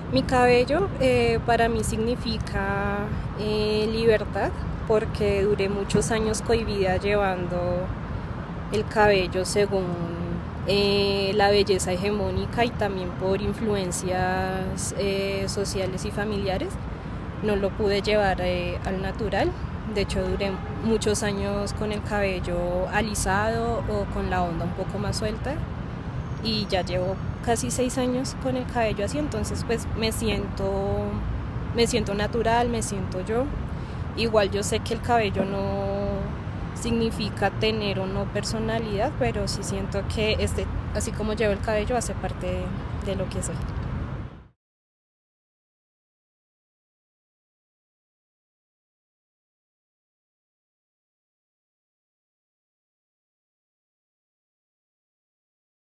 Mi cabello para mí significa libertad porque duré muchos años cohibida llevando el cabello según la belleza hegemónica y también por influencias sociales y familiares. No lo pude llevar al natural. De hecho, duré muchos años con el cabello alisado o con la onda un poco más suelta y ya llevo casi 6 años con el cabello así, entonces pues me siento natural, me siento yo. Igual yo sé que el cabello no significa tener o no personalidad, pero sí siento que así como llevo el cabello, hace parte de lo que soy.